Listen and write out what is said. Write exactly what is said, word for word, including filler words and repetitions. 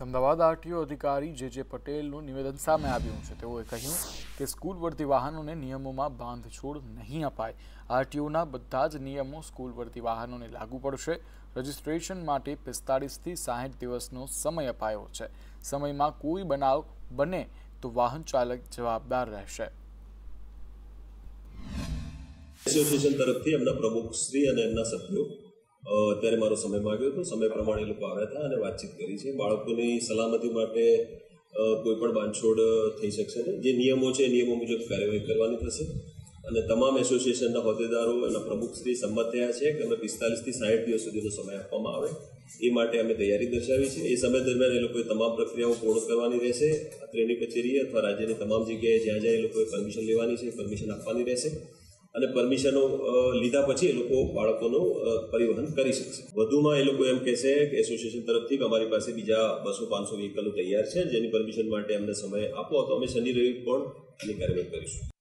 Ahmedabad RTO અધિકારી જે જે પટેલનું નિવેદન સામે આવ્યું છે। તેઓએ કહ્યું કે સ્કૂલ વર્દી વાહનોને નિયમોમાં બાંધછોડ નહીં અપાય। આરટીઓના બધા જ નિયમો સ્કૂલ વર્દી વાહનોને લાગુ પડશે। રજિસ્ટ્રેશન માટે પિસ્તાળીસથી સાહીઠ દિવસનો સમય અપાયો છે। સમયમાં કોઈ બનાવ બને તો વાહન ચાલક જવાબદાર રહેશે। એસોસિએશન તરફથી એમના પ્રમુખ શ્રી અને એમના સભ્યો અત્યારે મારો સમય માંગ્યો હતો। સમય પ્રમાણે એ લોકો આવ્યા હતા અને વાતચીત કરી છે। બાળકોની સલામતી માટે કોઈ પણ બાંધછોડ થઈ શકશે નહીં। જે નિયમો છે એ નિયમો મુજબ કાર્યવાહી કરવાની થશે અને તમામ એસોસિએશનના હોદ્દેદારો એના પ્રમુખશ્રી સંમત થયા છે કે અમે પિસ્તાલીસથી સાહીઠ દિવસ સુધીનો સમય આપવામાં આવે એ માટે અમે તૈયારી દર્શાવી છે। એ સમય દરમિયાન એ લોકોએ તમામ પ્રક્રિયાઓ પૂર્ણ કરવાની રહેશે। અત્રેની કચેરીએ અથવા રાજ્યની તમામ જગ્યાએ જ્યાં જ્યાં એ લોકોએ પરમિશન લેવાની છે પરમિશન આપવાની રહેશે અને પરમિશનો લીધા પછી એ લોકો બાળકોનું પરિવહન કરી શકશે। વધુમાં એ લોકો એમ કહેશે કે એસોસિએશન તરફથી કે અમારી પાસે બીજા બસો પાંચસો વ્હીકલો તૈયાર છે જેની પરમિશન માટે અમને સમય આપો તો અમે શનિ રવિ પણ એની કાર્યવાહી કરીશું।